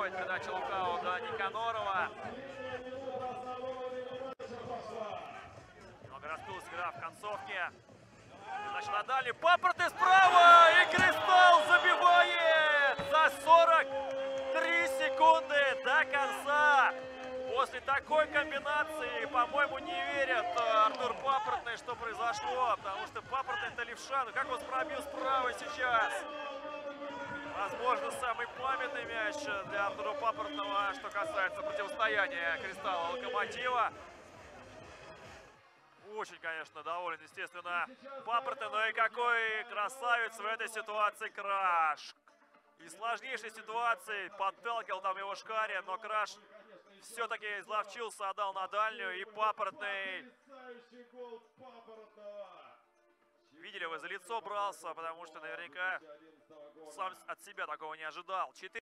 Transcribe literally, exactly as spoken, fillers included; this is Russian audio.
проходит передача Лукау до Никанорова. Немного раскрылась игра в концовке. Передача на дальний. Папоротный справа. И Кристалл забивает за сорок три секунды до конца. После такой комбинации, по-моему, не верят Артур Папоротный, что произошло. Потому что Папоротный-то левша. Ну как он пробил справа сейчас? Возможно, самый памятный мяч для Артура Папоротного, что касается противостояния Кристалла Локомотива. Очень, конечно, доволен, естественно, Папоротный, но и какой красавец в этой ситуации Краш. Из сложнейшей ситуации подталкивал там его Шкарин, но Краш все-таки изловчился, отдал на дальнюю, и Папоротный... Видели, вы за лицо брался, потому что наверняка сам от себя такого не ожидал.